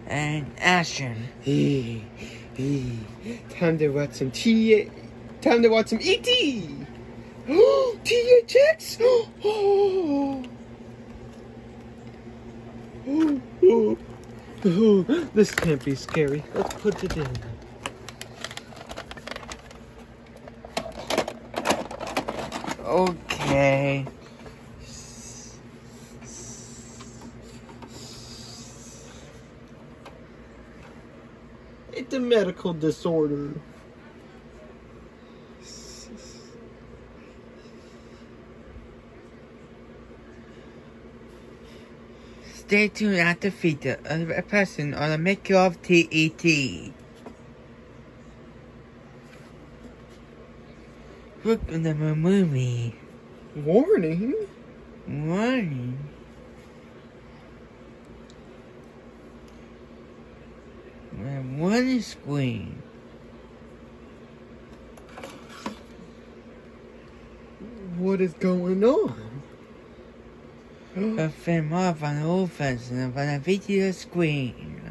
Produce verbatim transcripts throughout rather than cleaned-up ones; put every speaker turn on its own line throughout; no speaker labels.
and action.
Hey, hey, time to watch some T. Time to watch some E T. Oh, T H X. Oh, oh, oh, oh. This can't be scary. Let's put it in.
Okay.
It's a medical disorder.
Stay tuned at the feature of a person on the making of T E T. Look at the movie.
Warning?
Warning. Warning screen.
What is going on?
A film off on the offense and on a video screen.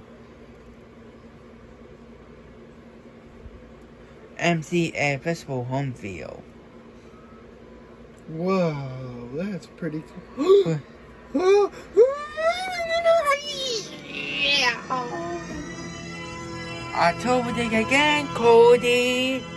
M C A Festival Home Field.
Wow, that's pretty cool.
I told you again, Cody.